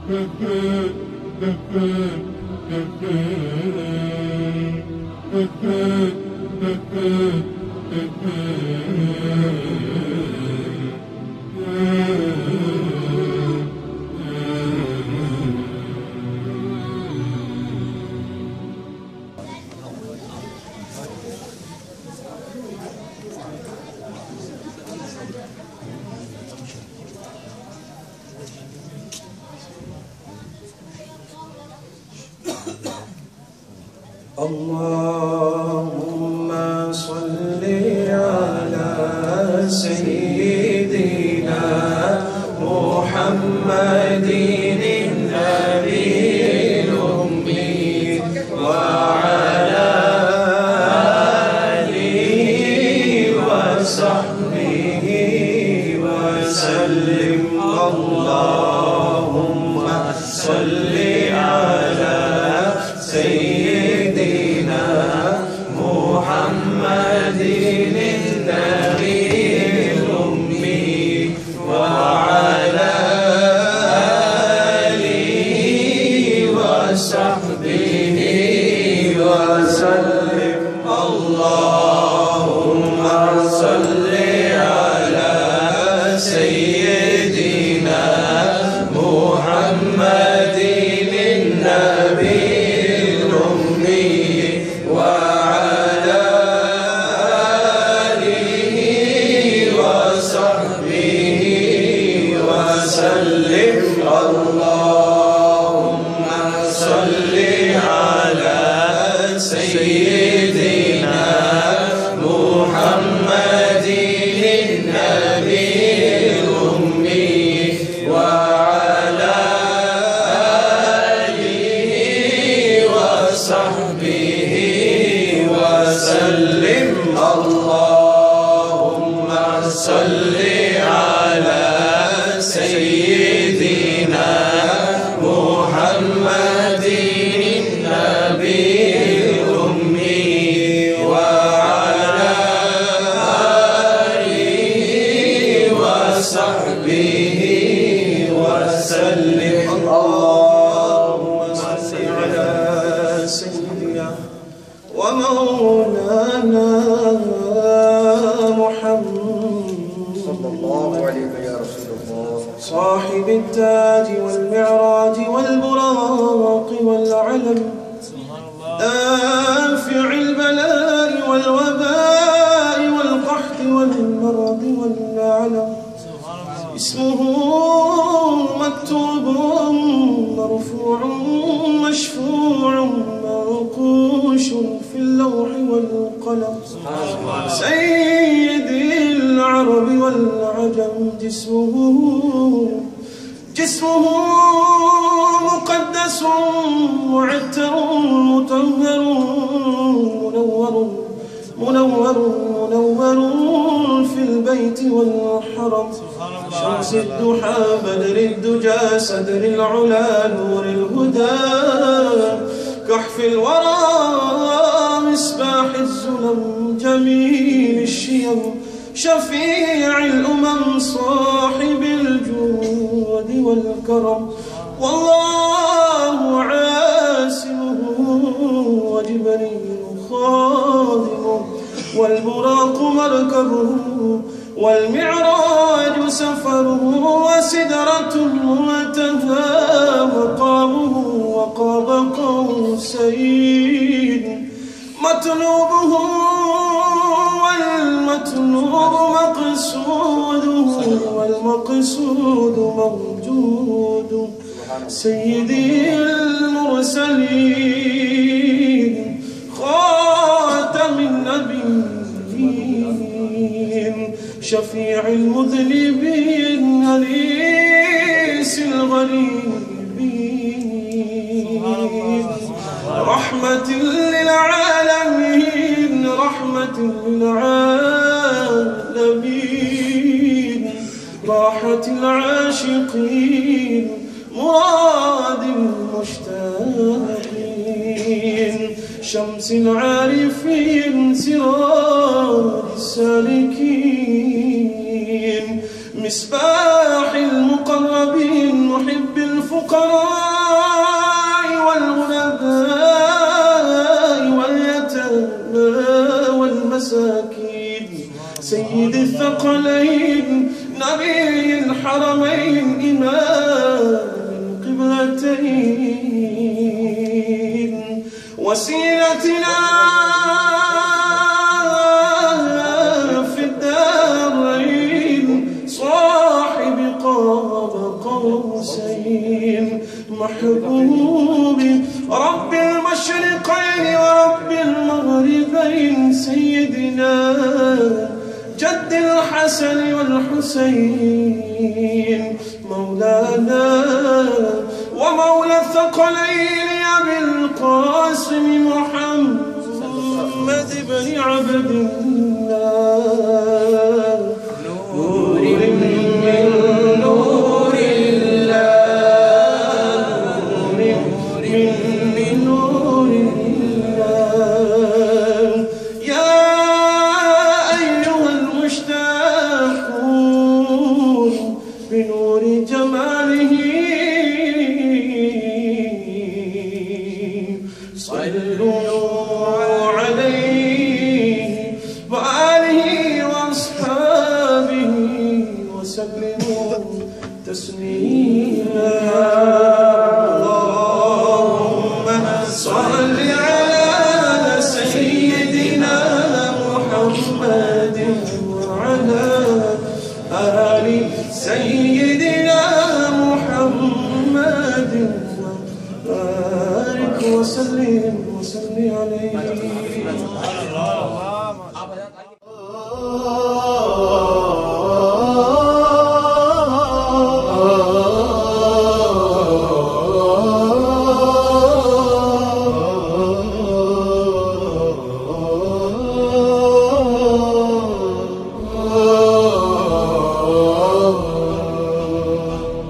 اللهم صل على سيدنا محمد النبي الأمي وعلى آله وصحبه وسلم. اللهم صل على سيدنا محمد النبي الأمي وعلى آله وصحبه وسلم. اللهم صل على سيدنا محمد النبي صاحب التاج والمعراج والبراق والعلم، دافع البلاء والوباء والقحط والمرض والعلم، اسمه مكتوب مرفوع مشفوع منقوش في اللوح والقلم، سيد العرب والعجم، جسمه مقدس معتر مطهر منور في البيت والحرم، شمس الضحى بدر الدجى صدر العلا نور الهدى، كحف الورى مصباح الظلم، جميل الشيم شفيع الأمم، صاحب الجود والكرم، والله عاسمه وجبريل خادمه، والبراق مركبه والمعراج سفره، وسدرة المنتهى مقامه، وقاب قوسين مطلوبه والمطلوب مقصوده، والمقصود موجود، سيدي المرسلين خاتم النبيين، شفيع المذنبين أنيس الغريبين، رحمة للعالمين، رحمة للعالمين، راحة العاشقين، مراد المشتاقين، شمس العارفين، سراج السالكين، مصباح المقربين، محب الفؤاد للفقراء والغنباء واليتامى والمساكين، سيد الثقلين نبي الحرمين إمام القبلتين، وسيلتنا في الدارين، صاحب قاب قوسين، محبوب رب المشرقين ورب المغربين، سيدنا جد الحسن والحسين، مولانا ومولى الثقلين أبي القاسم محمد بن عبد الله، نور من نور الله، نور من نور الله، يا أيها المشتاقون بنور جماله صلوا عليه وآله وأصحابه وسلموا تسليما. اللهم صل على سيدنا محمد وعلى آل سيدنا محمد، وبارك وسلم عليه.